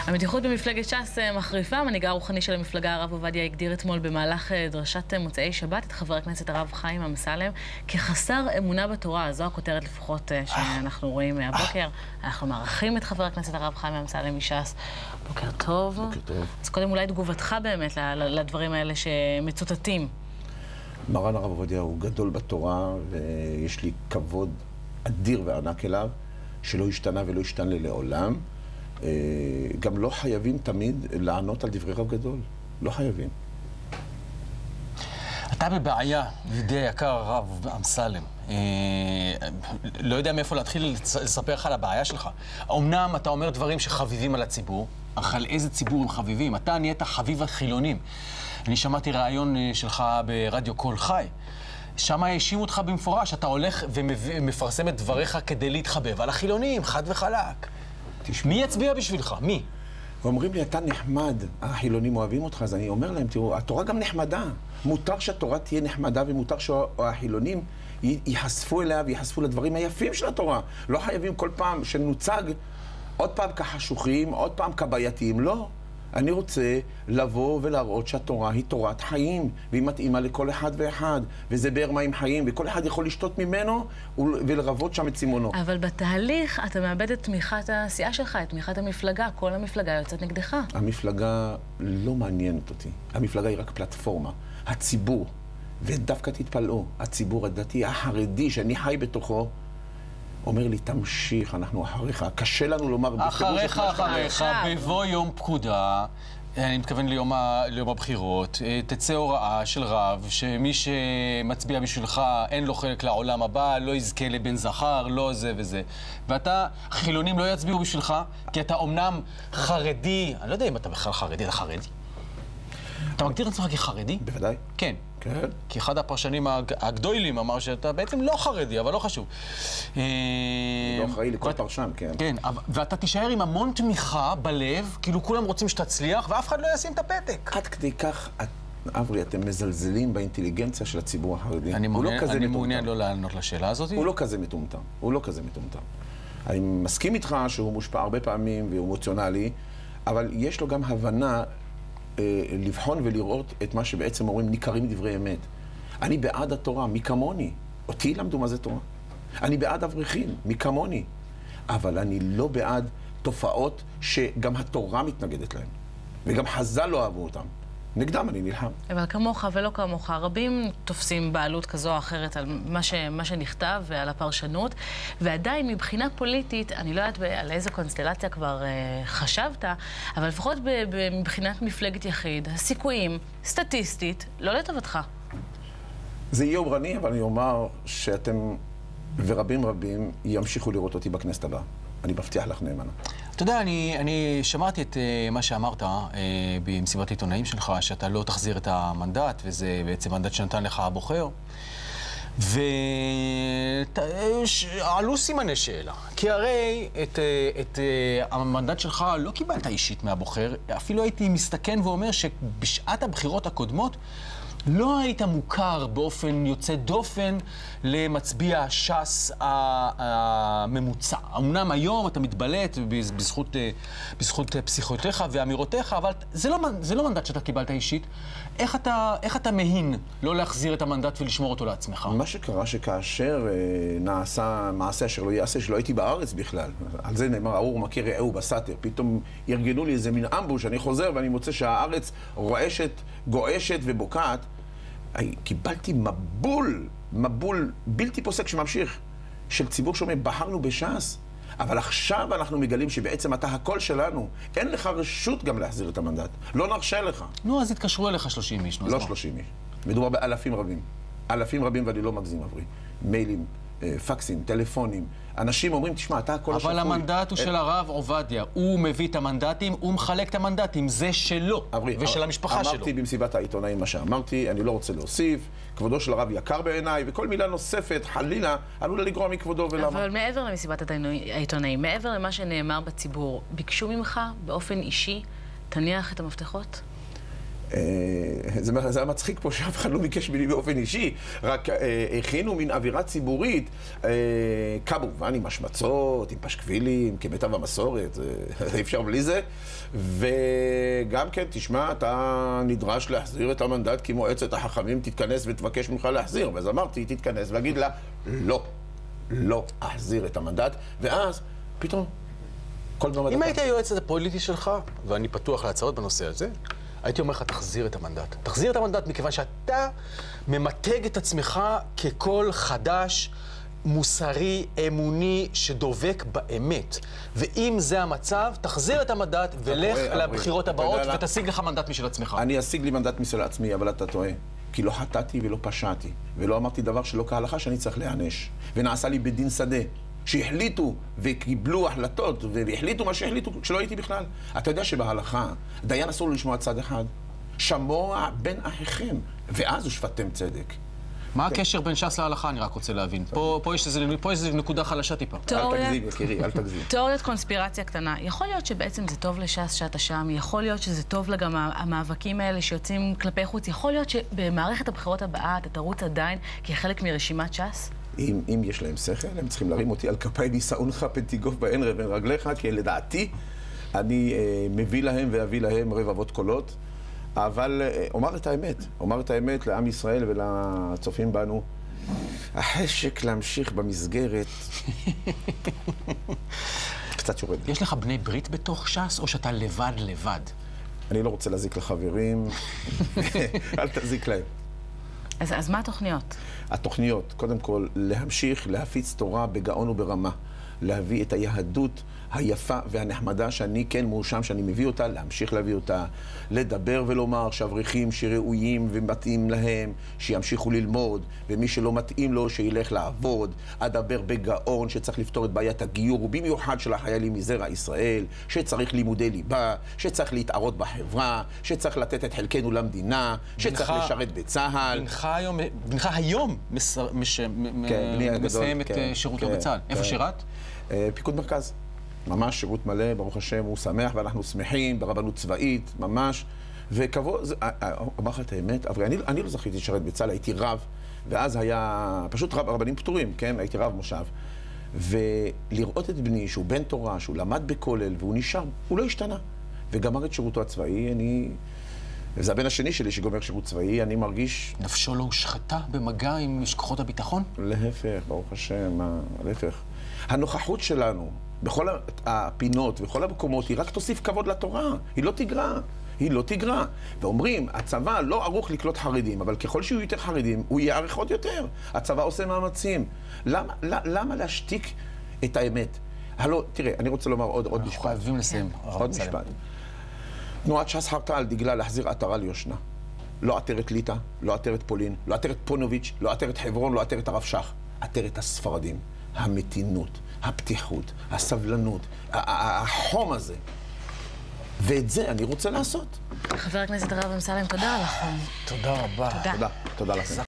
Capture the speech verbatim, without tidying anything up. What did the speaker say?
המתיחות במפלגת ש"ס מחריפה. מנהיגה הרוחני של המפלגה הרב עובדיה הגדיר אתמול במהלך דרשת מוצאי שבת את חבר הכנסת הרב חיים אמסלם כחסר אמונה בתורה. זו הכותרת לפחות שאנחנו רואים מהבוקר. אנחנו מערכים את חבר הכנסת הרב חיים אמסלם מש"ס. בוקר טוב. בוקר טוב. אז קודם אולי תגובתך באמת לדברים האלה שמצוטטים. מרן הרב עובדיה הוא גדול בתורה, ויש לי כבוד אדיר וענק אליו, שלא השתנה ולא השתנה לעולם. גם לא חייבים תמיד לענות על דברי רב גדול. לא חייבים. אתה בבעיה, ידידי יקר הרב אמסלם. לא יודע מאיפה להתחיל לספר לך על הבעיה שלך. אמנם אתה אומר דברים שחביבים על הציבור, אך על איזה ציבור הם חביבים? אתה נהיית חביב החילונים. אני שמעתי רעיון שלך ברדיו קול חי. שם האשימו אותך במפורש, אתה הולך ומפרסם את דבריך כדי להתחבב על החילונים, חד וחלק. תשמע. מי יצביע בשבילך? מי? ואומרים לי, אתה נחמד, החילונים אוהבים אותך, אז אני אומר להם, תראו, התורה גם נחמדה. מותר שהתורה תהיה נחמדה, ומותר שהחילונים ייחשפו אליה וייחשפו לדברים היפים של התורה. לא חייבים כל פעם שנוצג עוד פעם כחשוכים, עוד פעם כבעייתיים. לא. אני רוצה לבוא ולהראות שהתורה היא תורת חיים, והיא מתאימה לכל אחד ואחד, וזה באר מים חיים, וכל אחד יכול לשתות ממנו ולרבות שם את צימונו. אבל בתהליך אתה מאבד את תמיכת הסיעה שלך, את תמיכת המפלגה, כל המפלגה יוצאת נגדך. המפלגה לא מעניינת אותי. המפלגה היא רק פלטפורמה. הציבור, ודווקא תתפלאו, הציבור הדתי החרדי שאני חי בתוכו, אומר לי, תמשיך, אנחנו אחריך. קשה לנו לומר... אחריך, אחריך, בבוא יום פקודה, אני מתכוון ליום, ה... ליום הבחירות, תצא הוראה של רב, שמי שמצביע בשבילך אין לו חלק לעולם הבא, לא יזכה לבן זכר, לא זה וזה. ואתה, חילונים לא יצביעו בשבילך, כי אתה אומנם חרדי, אני לא יודע אם אתה בכלל חרדי, אתה חרדי? אתה מגדיר את עצמך כחרדי? בוודאי. כן. כן. כי אחד הפרשנים הגדולים אמר שאתה בעצם לא חרדי, אבל לא חשוב. לא אחראי לכל פרשן, כן. כן, ואתה תישאר עם המון תמיכה בלב, כאילו כולם רוצים שתצליח, ואף אחד לא ישים את הפתק. עד כדי כך, אברי, אתם מזלזלים באינטליגנציה של הציבור החרדי. אני מעוניין לא לענות לשאלה הזאת. הוא לא כזה מטומטם. הוא לא כזה מטומטם. אני מסכים איתך שהוא מושפע הרבה פעמים והוא אמוציונלי, אבל יש לו גם הבנה לבחון ולראות את מה שבעצם אומרים ניכרים דברי אמת. אני בעד התורה, מי כמוני. אותי למדו מה זה תורה. אני בעד אברכים, מי כמוני. אבל אני לא בעד תופעות שגם התורה מתנגדת להן. וגם חז"ל לא אהבו אותם. נגדם אני נלחם. אבל כמוך ולא כמוך, רבים תופסים בעלות כזו או אחרת על מה, ש... מה שנכתב ועל הפרשנות, ועדיין מבחינה פוליטית, אני לא יודעת על איזו קונסטלציה כבר uh, חשבת, אבל לפחות ב... ב... מבחינת מפלגת יחיד, הסיכויים, סטטיסטית, לא לטובתך. זה יהיה יומרני, אבל אני אומר שאתם ורבים רבים ימשיכו לראות אותי בכנסת הבאה. אני מבטיח לך נאמנה. אתה יודע, אני, אני שמעתי את uh, מה שאמרת uh, במסיבת עיתונאים שלך, שאתה לא תחזיר את המנדט, וזה בעצם מנדט שנתן לך הבוחר. ועלו סימני שאלה. כי הרי את, את uh, המנדט שלך לא קיבלת אישית מהבוחר. אפילו הייתי מסתכן ואומר שבשעת הבחירות הקודמות, לא היית מוכר באופן יוצא דופן למצביע ש"ס הממוצע. אמנם היום אתה מתבלט בזכות, בזכות פסיכותיך ואמירותיך, אבל זה לא, זה לא מנדט שאתה קיבלת אישית. איך אתה, איך אתה מהין לא להחזיר את המנדט ולשמור אותו לעצמך? מה שקרה שכאשר נעשה מעשה אשר לא יעשה, שלא הייתי בארץ בכלל. על זה נאמר, ארור מכיר רעהו בסתר. פתאום ארגנו לי איזה מין אמבוש, אני חוזר ואני מוצא שהארץ רועשת, גועשת ובוקעת. קיבלתי מבול, מבול בלתי פוסק שממשיך, של ציבור שאומר, בחרנו בש"ס, אבל עכשיו אנחנו מגלים שבעצם אתה הקול שלנו, אין לך רשות גם להחזיר את המנדט. לא נרשה לך. נו, אז התקשרו אליך שלושים איש. לא שלושים איש. מדובר באלפים רבים. אלפים רבים, ואני לא מגזים, אברי. מיילים, פקסים, טלפונים. אנשים אומרים, תשמע, אתה הכל השפוי. אבל המנדט הוא של הרב עובדיה. הוא מביא את המנדטים, הוא מחלק את המנדטים. זה שלו, ושל המשפחה שלו. אמרתי במסיבת העיתונאים מה שאמרתי, אני לא רוצה להוסיף. כבודו של הרב יקר בעיניי, וכל מילה נוספת, חלילה, עלולה לגרוע מכבודו ולמה. אבל מעבר למסיבת העיתונאים, מעבר למה שנאמר בציבור, ביקשו ממך באופן אישי, תניח את המפתחות? זה, זה היה מצחיק פה שאף אחד לא ביקש ממני באופן אישי, רק אה, הכינו מין אווירה ציבורית, אה, כמובן עם השמצות, עם פשקבילים, כמיטב המסורת, אי אפשר בלי זה, וגם כן, תשמע, אתה נדרש להחזיר את המנדט כי מועצת החכמים תתכנס ותבקש ממך להחזיר, ואז אמרתי, תתכנס ואגיד לה, לא, לא אחזיר את המנדט, ואז פתאום כל במדתה. אם היית היועצת הפוליטי שלך, ואני פתוח להצעות בנושא הזה, הייתי אומר לך, תחזיר את המנדט. תחזיר את המנדט מכיוון שאתה ממתג את עצמך כקול חדש, מוסרי, אמוני, שדובק באמת. ואם זה המצב, תחזיר את המנדט ולך לבחירות הבאות ותשיג לך מנדט משל עצמך. אני אשיג לי מנדט משל עצמי, אבל אתה טועה. כי לא חטאתי ולא פשעתי, ולא אמרתי דבר שלא כהלכה שאני צריך להיענש. ונעשה לי בדין שדה. שהחליטו וקיבלו החלטות והחליטו מה שהחליטו כשלא הייתי בכלל. אתה יודע שבהלכה דיין אסור לשמוע צד אחד, שמוע בין אחיכם, ואז הושפטתם צדק. מה הקשר בין ש"ס להלכה? אני רק רוצה להבין. פה, פה יש איזה, פה יש איזה נקודה חלשה טיפה. אל תגזים, יקירי, אל תגזים. תיאוריית קונספירציה קטנה. יכול להיות שבעצם זה טוב לש"ס שאתה שם, יכול להיות שזה טוב לה גם המאבקים האלה שיוצאים כלפי חוץ, יכול להיות שבמערכת הבחירות הבאה אתה תרוץ עדיין כחלק מרשימת ש"ס? אם, אם יש להם שכל, הם צריכים להרים אותי על כפי נישאונך פנטיגוף בעין רבן רגליך, כי לדעתי אני אה, מביא להם ואביא להם רבבות קולות. אבל אה, אומר את האמת, אומר את האמת לעם ישראל ולצופים בנו. החשק להמשיך במסגרת קצת יורד. יש לך בני ברית בתוך ש"ס, או שאתה לבד לבד? אני לא רוצה להזיק לחברים, אל תזיק להם. אז, אז מה התוכניות? התוכניות, קודם כל, להמשיך להפיץ תורה בגאון וברמה. להביא את היהדות היפה והנחמדה שאני כן מאושם שאני מביא אותה, להמשיך להביא אותה, לדבר ולומר שאברכים שראויים ומתאים להם, שימשיכו ללמוד, ומי שלא מתאים לו שילך לעבוד, אדבר בגאון שצריך לפתור את בעיית הגיור, ובמיוחד של החיילים מזרע ישראל, שצריך לימודי ליבה, שצריך להתערות בחברה, שצריך לתת את חלקנו למדינה, שצריך בנך, לשרת בצה"ל. בנך היום, בנך היום מסר, מש, כן, מסיים את כן, שירותו כן, בצה"ל. כן. איפה שירת? פיקוד מרכז. ממש שירות מלא, ברוך השם, הוא שמח ואנחנו שמחים, ברבנות צבאית, ממש. וכבוד, אומר לך את האמת, אבל אני, אני לא זכיתי לשרת בצה"ל, הייתי רב, ואז היה פשוט רב, רבנים פטורים, כן? הייתי רב מושב. ולראות את בני, שהוא בן תורה, שהוא למד בכולל, והוא נשאר, הוא לא השתנה. וגמר את שירותו הצבאי, אני... וזה הבן השני שלי שגומר שירות צבאי, אני מרגיש... נפשו לא הושחתה במגע עם כוחות הביטחון? להפך, ברוך השם, להפך. הנוכחות שלנו בכל הפינות ובכל המקומות היא רק תוסיף כבוד לתורה, היא לא תגרע, היא לא תגרע. ואומרים, הצבא לא ערוך לקלוט חרדים, אבל ככל שיהיו יותר חרדים, הוא יערך עוד יותר. הצבא עושה מאמצים. למה, למה להשתיק את האמת? הלא, תראה, אני רוצה לומר עוד, עוד משפט. חייבים לסיים. עוד משפט. תנועת ש"ס חרתה על דגלה להחזיר עטרה ליושנה. לא עטרת ליטא, לא עטרת פולין, לא עטרת פונוביץ', לא עטרת חברון, לא עטרת הרב שך. עטרת הספרדים. המתינות, הפתיחות, הסבלנות, החום הזה. ואת זה אני רוצה לעשות. חבר הכנסת הרב אמסלם, תודה על החום. תודה רבה. תודה. תודה, תודה לכם.